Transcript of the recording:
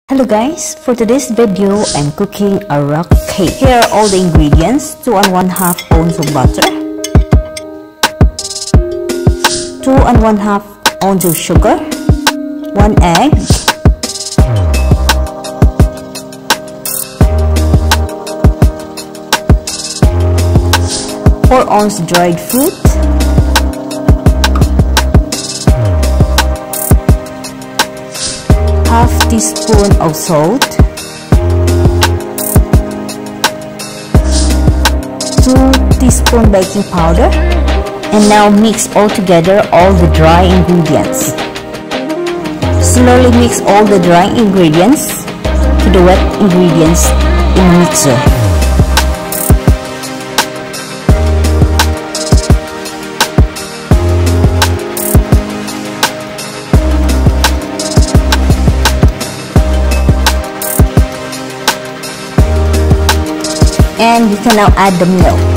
Hello guys, for today's video I'm cooking a rock cake. Here are all the ingredients: 2 1/2 ounce of butter, 2 1/2 ounce of sugar, 1 egg, 4 ounce dried fruit, 1/2 teaspoon of salt, 2 teaspoon baking powder, and now mix all together all the dry ingredients. Slowly mix all the dry ingredients to the wet ingredients in the mixer. And you can now add the milk.